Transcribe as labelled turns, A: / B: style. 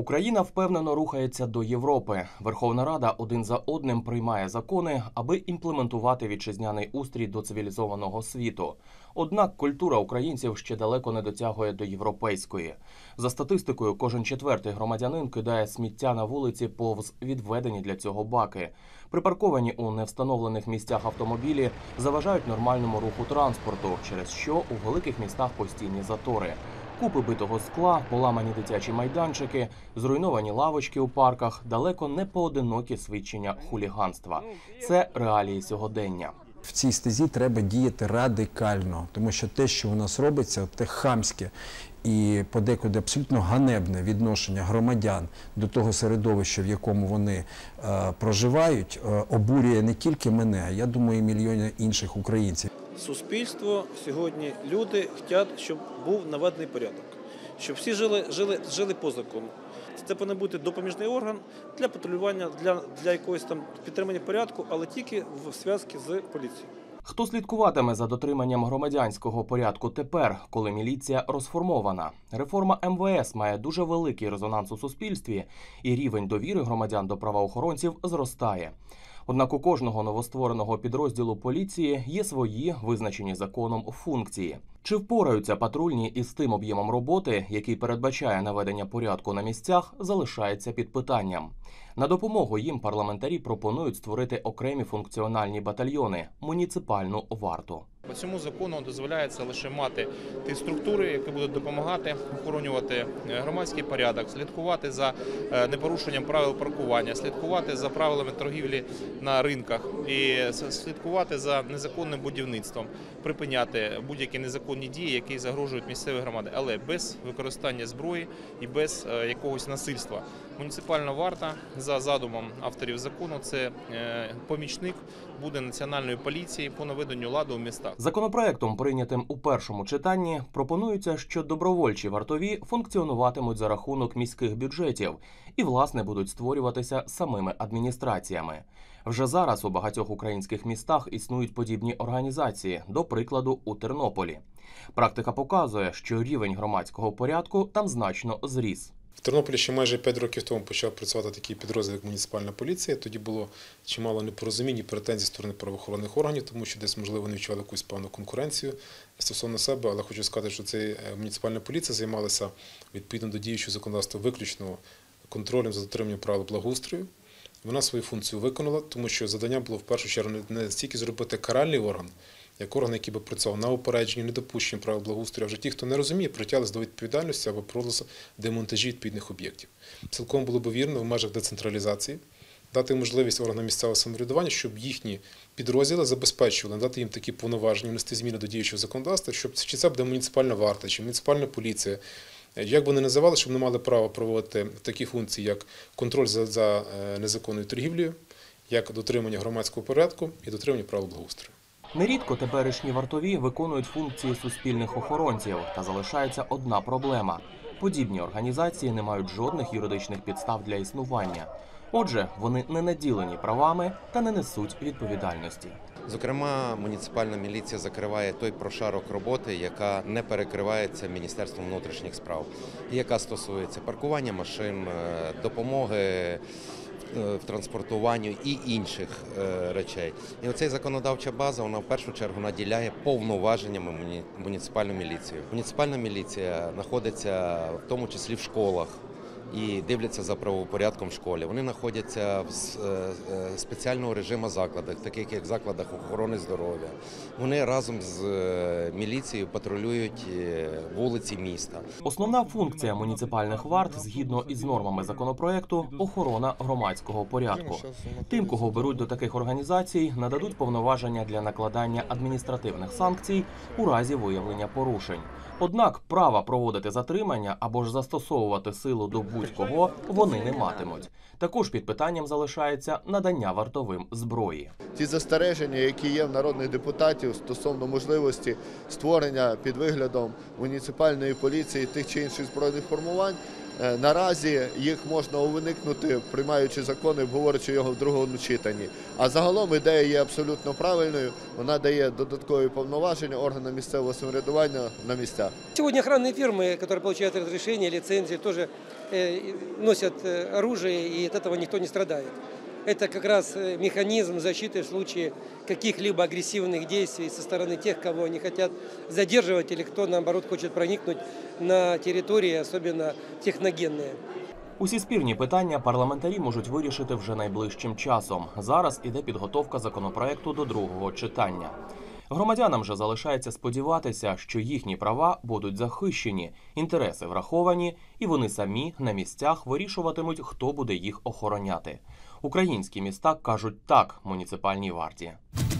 A: Україна впевнено рухається до Європи. Верховна Рада один за одним приймає закони, аби імплементувати вітчизняний устрій до цивілізованого світу. Однак культура українців ще далеко не дотягує до європейської. За статистикою, кожен четвертий громадянин кидає сміття на вулиці повз відведені для цього баки. Припарковані у невстановлених місцях автомобілі заважають нормальному руху транспорту, через що у великих містах постійні затори. Купи битого скла, поламані дитячі майданчики, зруйновані лавочки у парках – далеко не поодинокі свідчення хуліганства. Це реалії сьогодення.
B: В цій стезі треба діяти радикально, тому що те, що у нас робиться, те хамське і подекуди абсолютно ганебне відношення громадян до того середовища, в якому вони проживають, обурює не тільки мене, а я думаю, і мільйони інших українців.
C: Суспільство сьогодні, люди хочуть, щоб був наведений порядок, щоб всі жили по закону. Це повинен бути допоміжний орган для патрулювання, для якогось там підтримання порядку, але тільки в зв'язку з поліцією.
A: Хто слідкуватиме за дотриманням громадянського порядку тепер, коли міліція розформована? Реформа МВС має дуже великий резонанс у суспільстві, і рівень довіри громадян до правоохоронців зростає. Однак у кожного новоствореного підрозділу поліції є свої, визначені законом, функції. Чи впораються патрульні із тим об'ємом роботи, який передбачає наведення порядку на місцях, залишається під питанням. На допомогу їм парламентарі пропонують створити окремі функціональні батальйони – муніципальну варту.
D: По цьому закону дозволяється лише мати ті структури, які будуть допомагати охоронювати громадський порядок, слідкувати за непорушенням правил паркування, слідкувати за правилами торгівлі на ринках і слідкувати за незаконним будівництвом, припиняти будь-які незаконні дії, які загрожують місцевій громаді, але без використання зброї і без якогось насильства. Муніципальна варта, за задумом авторів закону, це помічник буде національної поліції по наведенню ладу у містах.
A: Законопроектом, прийнятим у першому читанні, пропонується, що добровольчі вартові функціонуватимуть за рахунок міських бюджетів і, власне, будуть створюватися самими адміністраціями. Вже зараз у багатьох українських містах існують подібні організації, до прикладу, у Тернополі. Практика показує, що рівень громадського порядку там значно зріс.
E: В Тернополі ще майже 5 років тому почав працювати такий підрозділ, як муніципальна поліція. Тоді було чимало непорозумінь і претензій сторони правоохоронних органів, тому що десь, можливо, вони відчували якусь певну конкуренцію стосовно себе. Але хочу сказати, що ця муніципальна поліція займалася, відповідно до діючого законодавства, виключно контролем за дотриманням правил благоустрою. Вона свою функцію виконала, тому що завдання було в першу чергу не стільки зробити каральний орган, як орган, який би працював на упередженні, недопущенні правил благоустрою, а вже ті, хто не розуміє, притягли до відповідальності або проводили демонтажі відповідних об'єктів. Цілком було б вірно в межах децентралізації дати можливість органам місцевого самоврядування, щоб їхні підрозділи забезпечували, надати їм такі повноваження, внести зміни до діючого законодавства, щоб чи це буде муніципальна варта, чи муніципальна поліція, як би вони називали, щоб вони мали право проводити такі функції, як контроль за незаконною торгівлею, як дотримання громадського порядку і дотримання правил благоустрою.
A: Нерідко теперішні вартові виконують функції суспільних охоронців, та залишається одна проблема. Подібні організації не мають жодних юридичних підстав для існування. Отже, вони не наділені правами та не несуть відповідальності.
F: Зокрема, муніципальна міліція закриває той прошарок роботи, яка не перекривається Міністерством внутрішніх справ, і яка стосується паркування машин, допомоги в транспортуванні і інших речей. І оця законодавча база, вона в першу чергу наділяє повноваженнями муніципальну міліцію. Муніципальна міліція знаходиться в тому числі в школах і дивляться за правопорядком в школі. Вони знаходяться в спеціального режиму закладах, таких як закладах охорони здоров'я. Вони разом з міліцією патрулюють вулиці міста.
A: Основна функція муніципальних варт, згідно із нормами законопроекту, – охорона громадського порядку. Тим, кого беруть до таких організацій, нададуть повноваження для накладання адміністративних санкцій у разі виявлення порушень. Однак права проводити затримання або ж застосовувати силу до будь-кого вони не матимуть. Також під питанням залишається надання вартовим зброї.
G: Ті застереження, які є в народних депутатів стосовно можливості створення під виглядом муніципальної поліції тих чи інших збройних формувань, Наразі їх можна уникнути, приймаючи закони, обговорюючи його в другому читанні. А загалом ідея є абсолютно правильною, вона дає додаткові повноваження органам місцевого самоврядування на місцях.
H: Сегодня охранные фирмы, которые получают разрешение, лицензии, тоже носят оружие, и от этого никто не страдает. Это как раз механизм защиты в случае каких-либо агрессивных действий со стороны тех, кого они хотят задерживать, или кто, наоборот, хочет проникнуть на территории, особенно техногенные.
A: Усі спірні питання парламентарі можуть вирішити вже найближчим часом. Зараз іде підготовка законопроекту до другого читання. Громадянам же залишається сподіватися, що їхні права будуть захищені, інтереси враховані, і вони самі на місцях вирішуватимуть, хто буде їх охороняти. Українські міста кажуть так муніципальній варті.